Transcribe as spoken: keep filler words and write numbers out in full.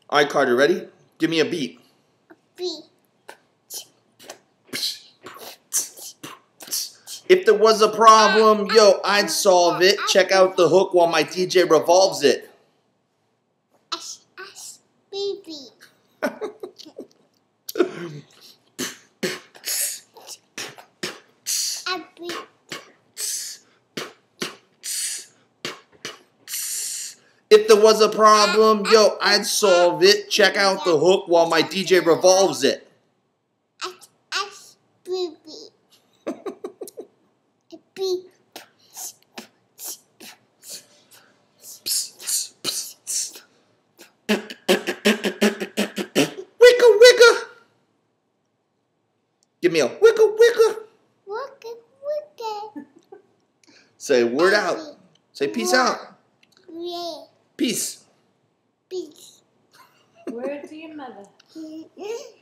All right, Carter, ready? Give me a beat. Beat. If there was a problem, yo, I'd solve it. Check out the hook while my D J revolves it. S S baby. If there was a problem, yo, I'd solve it. Check out the hook while my D J revolves it. S S baby. Beep. Wicka wicka. Give me a wicka wicka. Wicka wicka. Say word out. Say peace out. Yeah. Peace. Peace. Word to your mother.